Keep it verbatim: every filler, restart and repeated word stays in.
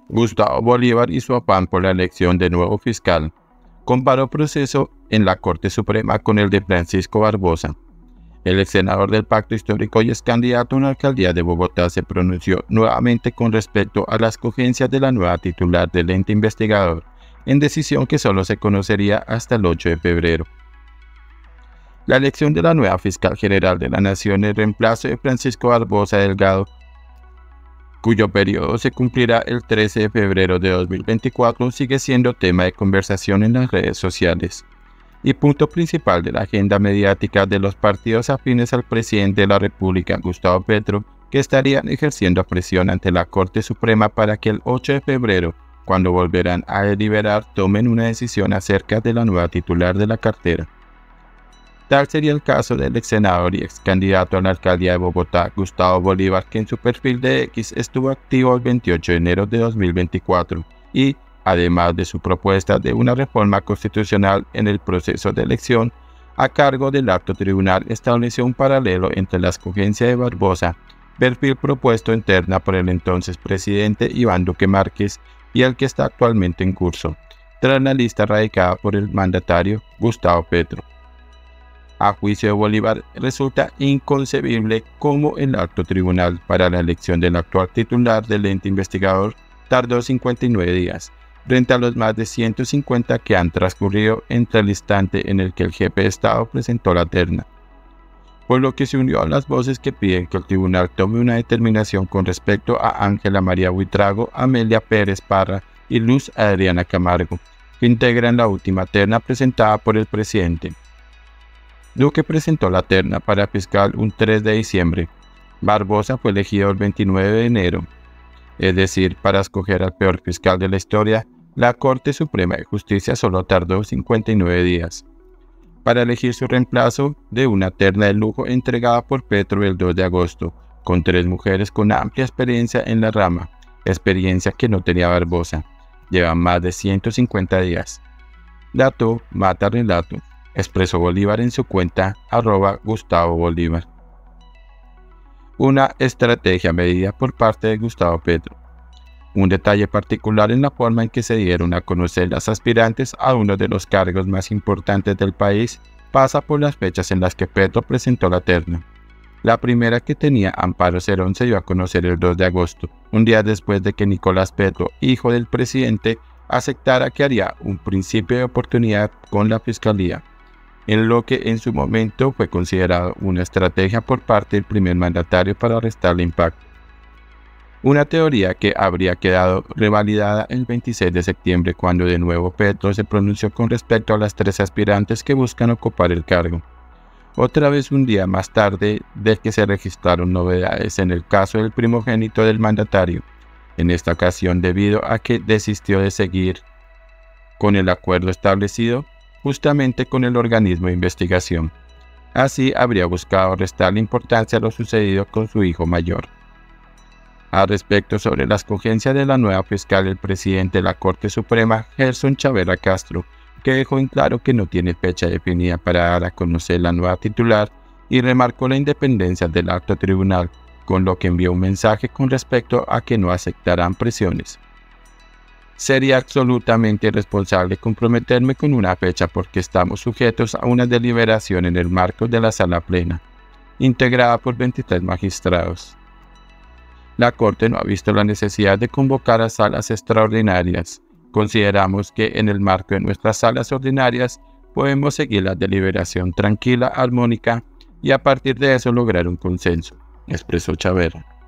Gustavo Bolívar y su afán por la elección de nuevo fiscal. Comparó proceso en la Corte Suprema con el de Francisco Barbosa. El ex senador del Pacto Histórico y ex candidato a la alcaldía de Bogotá se pronunció nuevamente con respecto a la escogencia de la nueva titular del ente investigador, en decisión que solo se conocería hasta el ocho de febrero. La elección de la nueva fiscal general de la Nación en reemplazo de Francisco Barbosa Delgado, cuyo periodo se cumplirá el trece de febrero de dos mil veinticuatro, sigue siendo tema de conversación en las redes sociales y punto principal de la agenda mediática de los partidos afines al presidente de la República, Gustavo Petro, que estarían ejerciendo presión ante la Corte Suprema para que el ocho de febrero, cuando volverán a deliberar, tomen una decisión acerca de la nueva titular de la cartera. Tal sería el caso del ex senador y ex candidato a la alcaldía de Bogotá, Gustavo Bolívar, que en su perfil de X estuvo activo el veintiocho de enero de dos mil veinticuatro y, además de su propuesta de una reforma constitucional en el proceso de elección, a cargo del alto tribunal estableció un paralelo entre la escogencia de Barbosa, perfil propuesto en terna por el entonces presidente Iván Duque Márquez, y el que está actualmente en curso, tras la lista radicada por el mandatario Gustavo Petro. A juicio de Bolívar, resulta inconcebible cómo el alto tribunal para la elección del actual titular del ente investigador tardó cincuenta y nueve días, frente a los más de ciento cincuenta que han transcurrido entre el instante en el que el jefe de Estado presentó la terna, por lo que se unió a las voces que piden que el tribunal tome una determinación con respecto a Ángela María Buitrago, Amelia Pérez Parra y Luz Adriana Camargo, que integran la última terna presentada por el presidente. Duque presentó la terna para fiscal un tres de diciembre. Barbosa fue elegido el veintinueve de enero. Es decir, para escoger al peor fiscal de la historia, la Corte Suprema de Justicia solo tardó cincuenta y nueve días. Para elegir su reemplazo, de una terna de lujo entregada por Petro el dos de agosto, con tres mujeres con amplia experiencia en la rama, experiencia que no tenía Barbosa. Llevan más de ciento cincuenta días. Dato mata relato, expresó Bolívar en su cuenta arroba Gustavo Bolívar. Una estrategia medida por parte de Gustavo Petro. Un detalle particular en la forma en que se dieron a conocer las aspirantes a uno de los cargos más importantes del país pasa por las fechas en las que Petro presentó la terna. La primera, que tenía Amparo Cerón, se dio a conocer el dos de agosto, un día después de que Nicolás Petro, hijo del presidente, aceptara que haría un principio de oportunidad con la fiscalía, en lo que en su momento fue considerado una estrategia por parte del primer mandatario para restarle impacto. Una teoría que habría quedado revalidada el veintiséis de septiembre, cuando de nuevo Petro se pronunció con respecto a las tres aspirantes que buscan ocupar el cargo. Otra vez un día más tarde de que se registraron novedades en el caso del primogénito del mandatario, en esta ocasión debido a que desistió de seguir con el acuerdo establecido justamente con el organismo de investigación. Así habría buscado restarle importancia a lo sucedido con su hijo mayor. Al respecto sobre la escogencia de la nueva fiscal, el presidente de la Corte Suprema, Gerson Chavera Castro, que dejó en claro que no tiene fecha definida para dar a conocer la nueva titular y remarcó la independencia del alto tribunal, con lo que envió un mensaje con respecto a que no aceptarán presiones. Sería absolutamente irresponsable comprometerme con una fecha porque estamos sujetos a una deliberación en el marco de la sala plena, integrada por veintitrés magistrados. La Corte no ha visto la necesidad de convocar a salas extraordinarias. Consideramos que en el marco de nuestras salas ordinarias podemos seguir la deliberación tranquila, armónica y a partir de eso lograr un consenso, expresó Chavera.